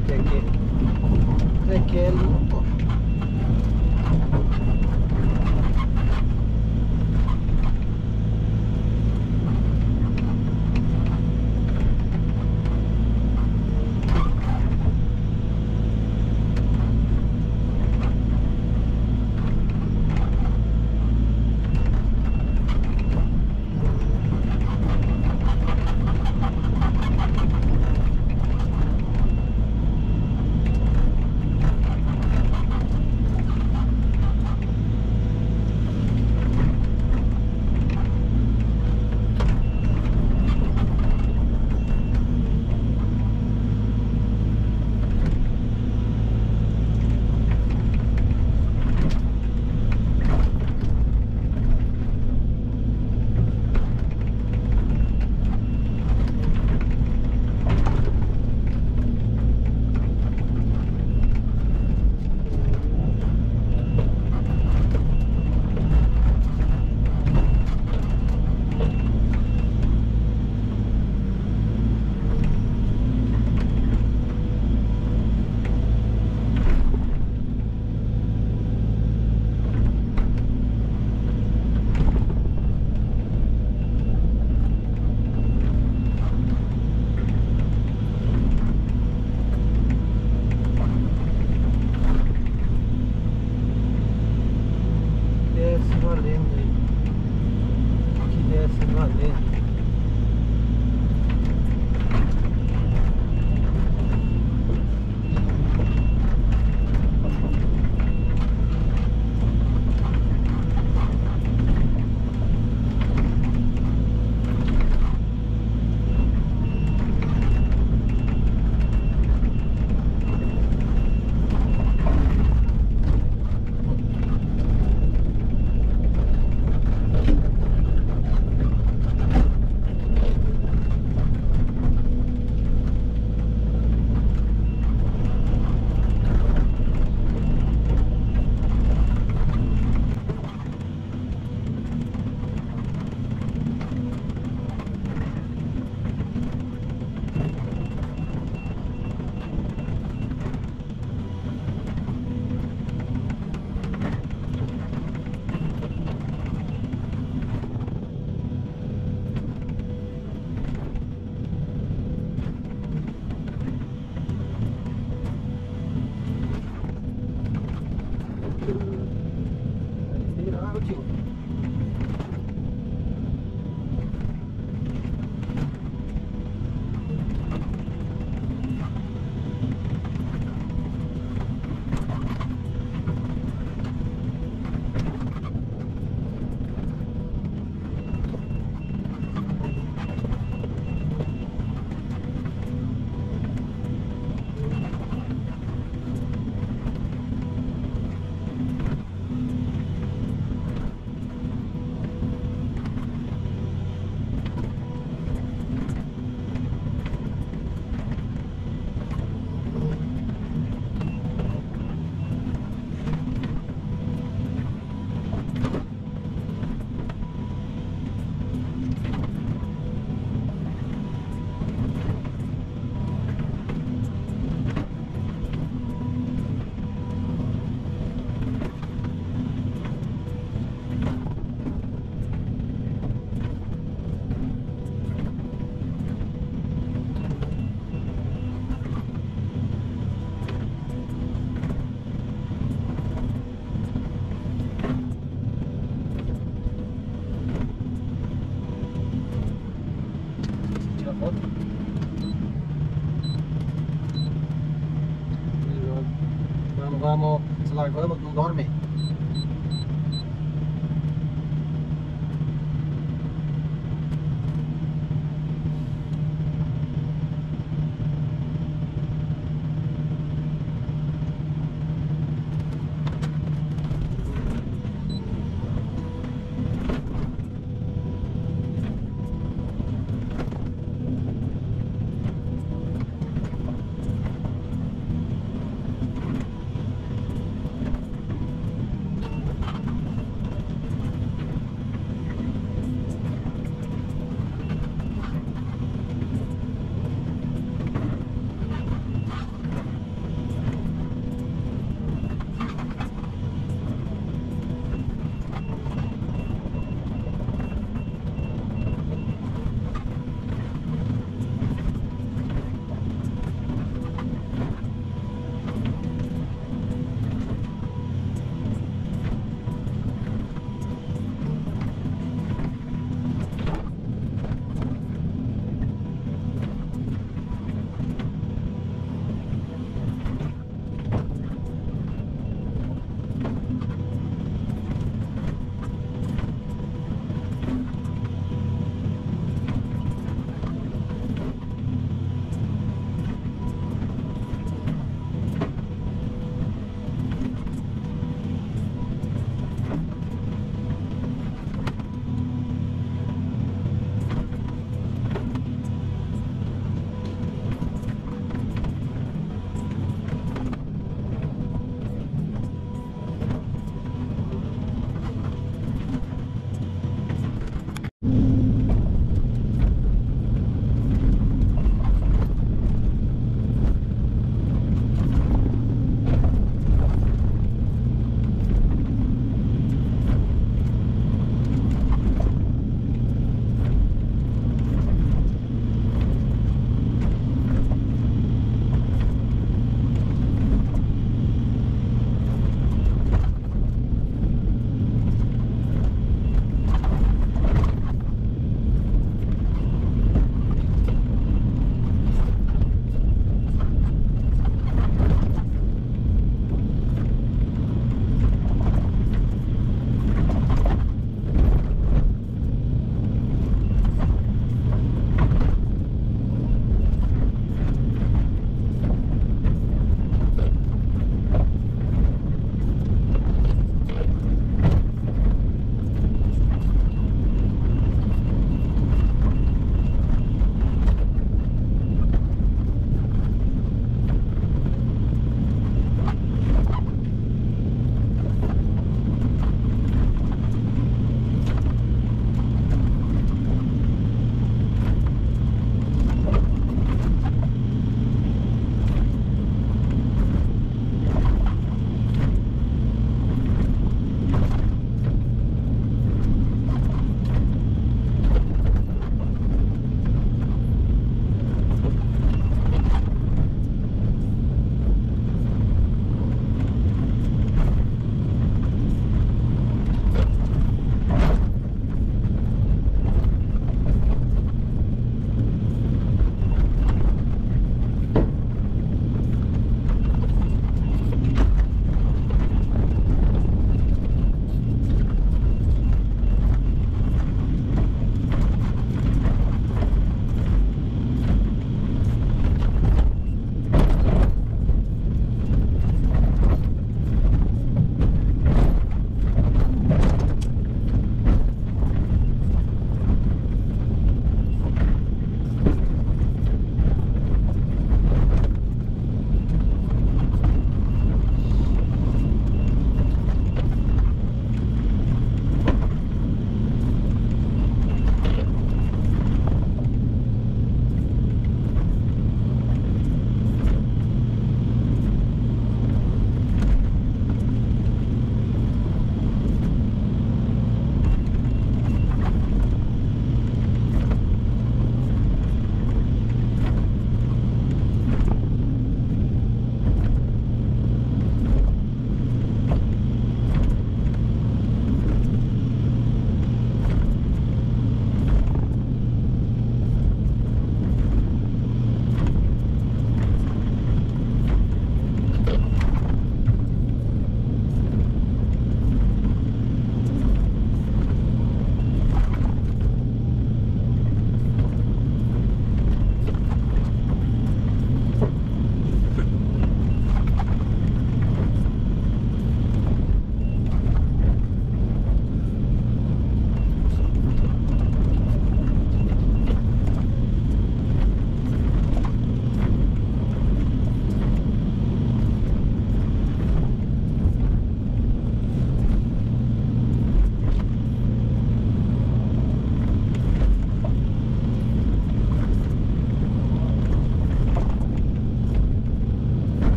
até que é limpo. Vamos, se largamos, não dorme.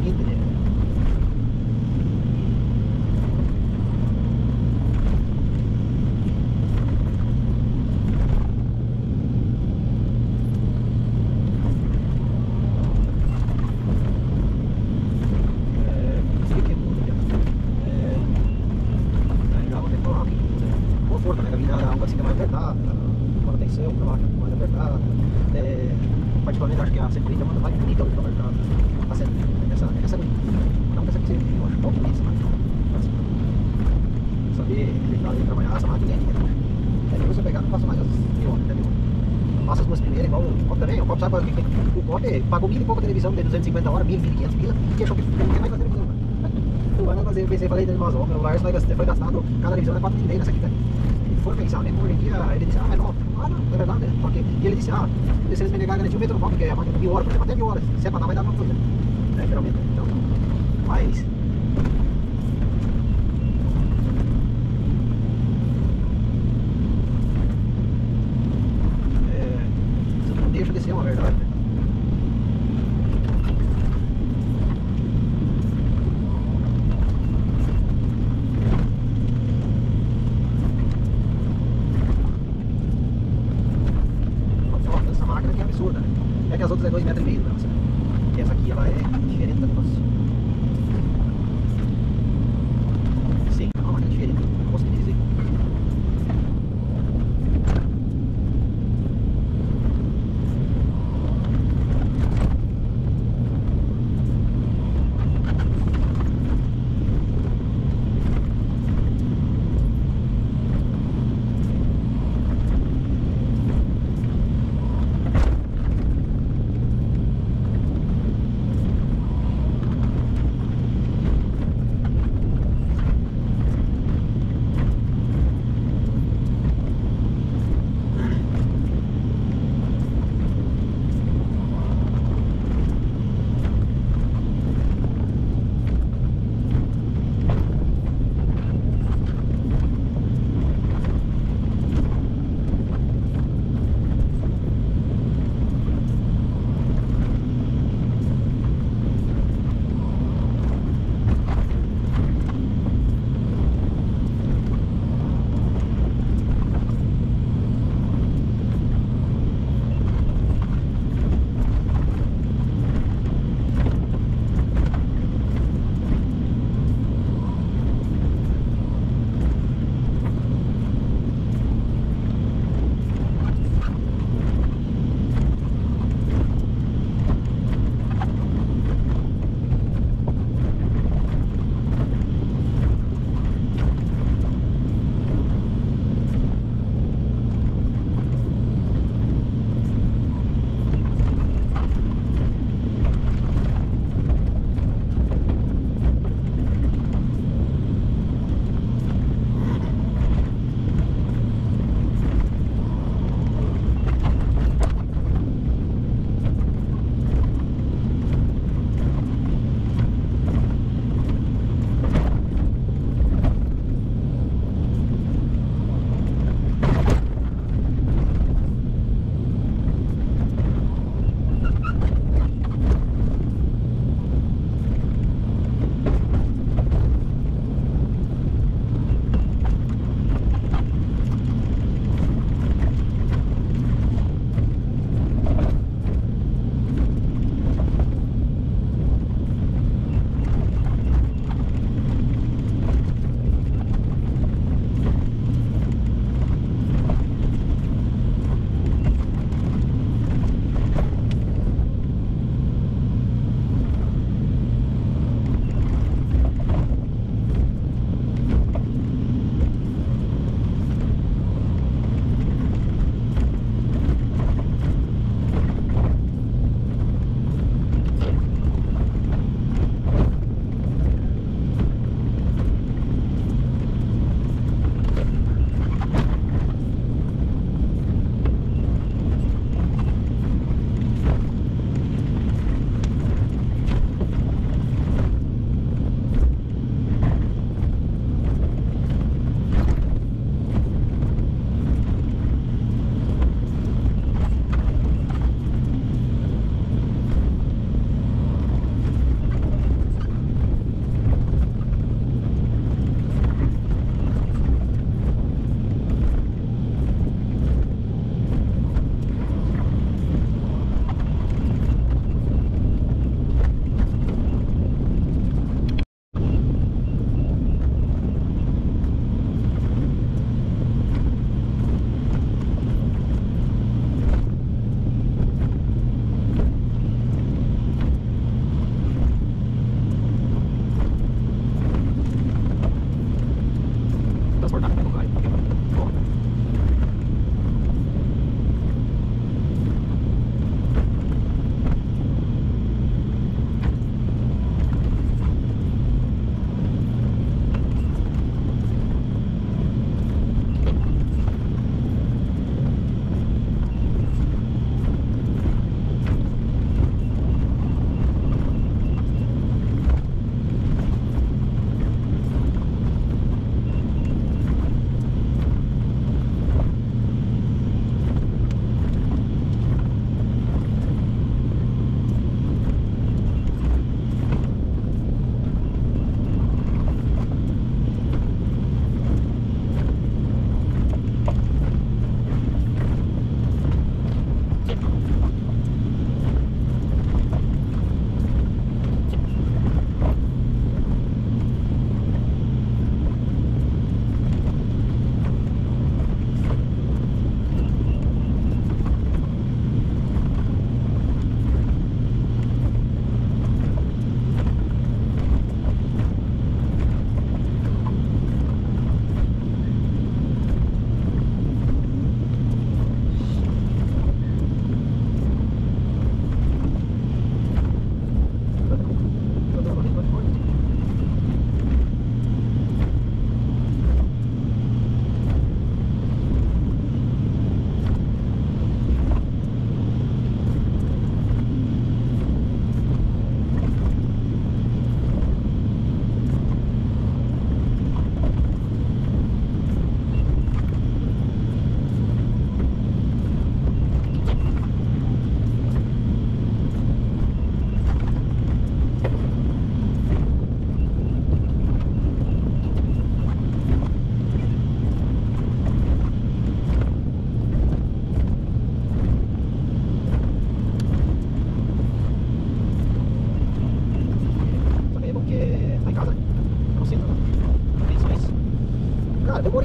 seguinte, né? Conforto, né? A cabine é uma assim que é mais apertada, manutenção, trabalho mais apertada. Particularmente acho que a 130 manda mais bonita do que a mercado. A 130, essa bonita. Não que essa aqui seja, eu acho tão bonita essa máquina. Saber trabalhar essa máquina é depois você pegar, não passa mais as quilômetros, entendeu? Passa as duas primeiras, igual o Copo também. O Copo sabe que o Copo pagou 1.000 e pouco a televisão, tem 250 horas, 1.500 pila, e achou que não quer mais fazer televisão. Vai fazer, eu pensei, falei dele umas obras, o Lars foi gastado, cada televisão é 4.000 nessa aqui, velho. E for pensar, né, hoje em dia, ele disse, mas não, é verdade, né? Porque, e ele disse, se eles me negarem garantir o metro no porque a máquina 1.000 horas, por exemplo, até 1.000 horas, se é pra dar, vai dar pra fazer, né, geralmente, então, mas... Isso não deixa de ser uma verdade, né? Essa máquina aqui é absurda, né? É que as outras é 2,5 metros, né? E essa aqui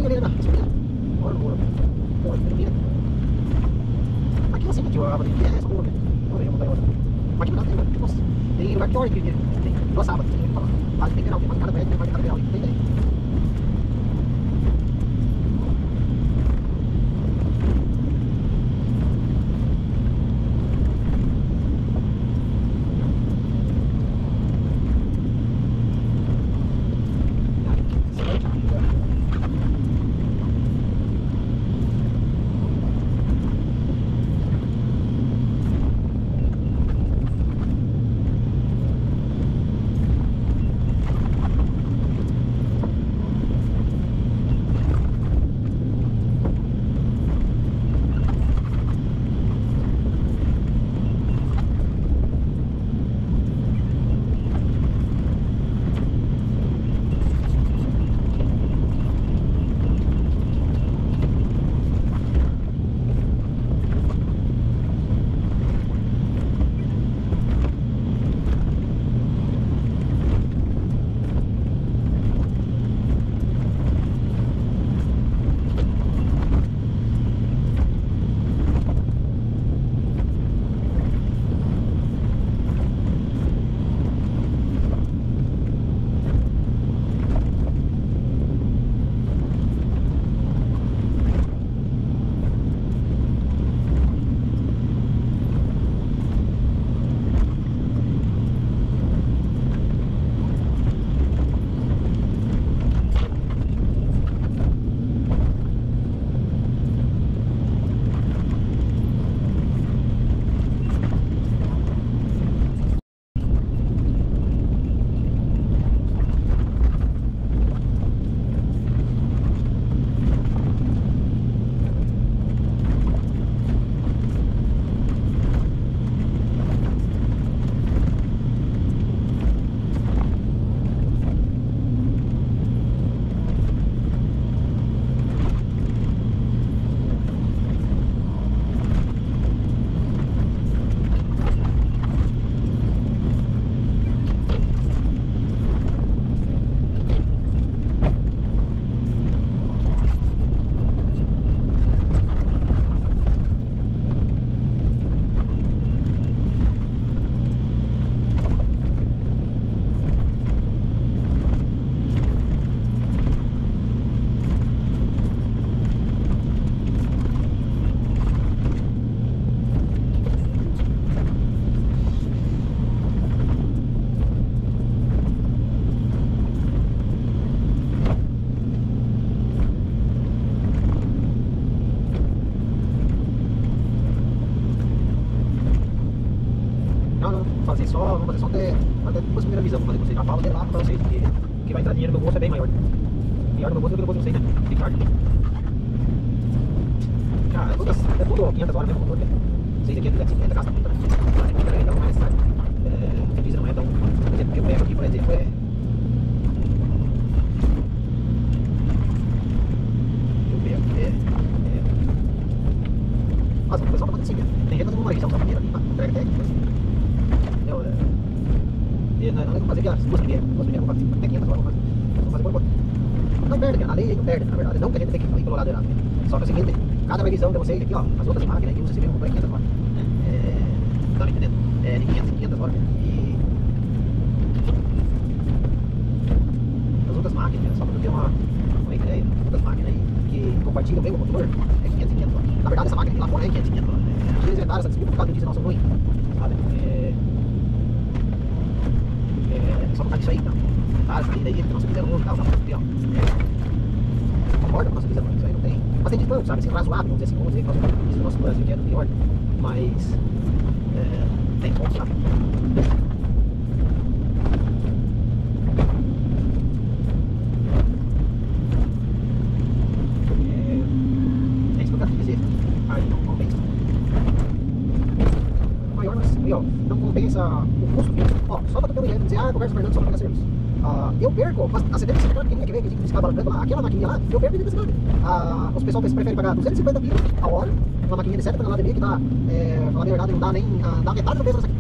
gasolina ali, né? Gasolina. Bora, ilumina. Aqui assim, aqui, a bateria é essa boa, velho. Olha aí, eu vou botar outra. Mas aqui não tem, mano. Nossa. Tem lugar que olha que tem 2 sábados, tem que falar. Ah, tem grau, tem mais de cada prédio, tem mais de cada grau, tem ideia. Vamos fazer só até depois da primeira visão. Vou fazer com vocês. Já falo até lá pra vocês, porque o que vai entrar dinheiro no meu bolso é bem maior. Maior no meu bolso do que no bolso de vocês, né? De carga. Cara, é tudo 500 horas mesmo motor, né? Vocês aqui é 250, gasta muito, né? Mas aqui também não é necessário. O diesel não é tão... Por exemplo, que eu pego aqui, por exemplo, é... Nossa, o pessoal tá fazendo assim, né? Tem gente fazendo uma revisão só primeiro ali, entrega técnica, assim. Não é como fazer que as duas primeiras vou fazer até 500 horas, vou fazer por enquanto. Não perde, a lei não perde, na verdade, não que a gente tem que ir pelo lado errado. Só que é o seguinte, cada revisão de vocês aqui, ó, as outras máquinas que usa esse mesmo comprei 500 horas. Tá me entendendo? De 500 em 500 horas. E as outras máquinas, só para ter uma ideia, as outras máquinas aí que compartilham o mesmo motor, é 500 em 500 horas. Na verdade, essa máquina que lá fora é 500 em 500 horas. Eles inventaram essa desculpa por causa do diesel nosso ruim, sabe? Só por causa disso aí, então. Tá, isso aí daí, porque nós fizeram um e tal, concordo com nós fizeram isso aí, não tem. Mas tem de tanto, sabe, assim, razoável, vamos dizer assim, vamos dizer que o nosso Brasil que é do pior. Mas tem ponto, sabe? É isso que eu quero dizer. Aí não compensa. Maior, mas aí, ó, não compensa o custo. Ó, só pra tu ter uma ideia, dizer, conversa com o Fernando só pra pegar serviço. Eu perco, a 70 aquela pequenininha que vem, que ficava barulhando lá, aquela maquininha lá, eu perco de cidade. Os pessoal preferem pagar 250 mil a hora, uma maquininha de 7 toneladas de milho que dá, falar a verdade, não dá nem dá metade do peso dessa aqui.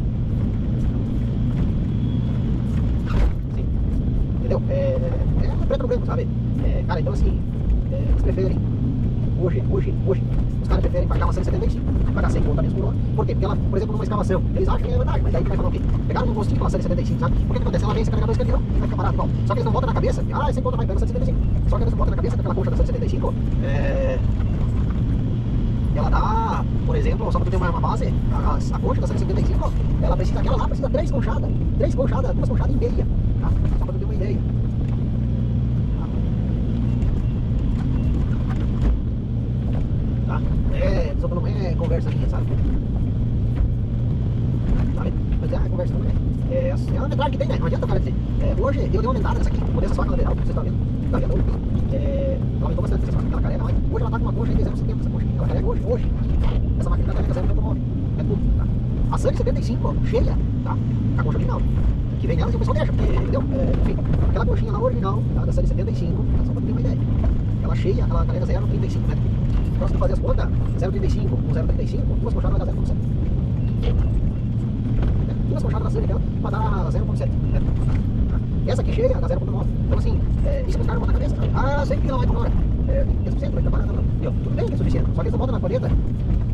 Sim. Entendeu? sabe? Cara, então assim, eles preferem, hoje, os caras preferem pagar uma 175, pagar 100 conto a menos por hora. Por quê? Porque ela, por exemplo, numa escavação, eles acham que é vantagem, mas daí tu vai falar o quê? Pegaram um postinho pela 175, sabe? Porque o que acontece? Ela vem esse carregador escanteio, vai ficar parado igual. Só que eles não botam na cabeça, é 100 conto, vai, pega 175. Só que eles não botam na cabeça que aquela concha da 175, ela dá, por exemplo, só pra ter uma base, a concha da 175, ela precisa, aquela lá precisa 3 conchadas, 2 conchadas e meia, tá? Só pra tu ter uma ideia. Tá? Só que não é conversa minha, sabe? Mas é a conversa também. É a metragem que tem, né? Não adianta o cara dizer. Hoje eu dei uma aumentada nessa aqui, vou dessa faca lateral, que vocês estão vendo. Tá vendo? Ela aumentou bastante essa faca, ela carrega mais. Hoje ela tá com uma concha aí de 0,70 essa concha. Ela carrega hoje. Essa máquina carrega 0,9. É tudo, tá? A Sunny 75, cheia, tá? A concha original. Que vem nela e o pessoal deixa, porque, entendeu? Enfim, aquela conchinha lá original, tá? Da Sunny 75, só pra ter uma ideia. Ela cheia, ela carrega 0,35 metros. Então se tu fazer as contas, 0,35 com 0,35, duas conchadas vai dar 0,7. Duas conchadas na Sunny dela vai dar 0,7. Essa aqui cheia dá 0,9. Então assim, isso que os caras botam na cabeça. 100 km por hora. 15%, vai trabalhar, não. Tudo bem que é suficiente. Só que eles não botam na colheita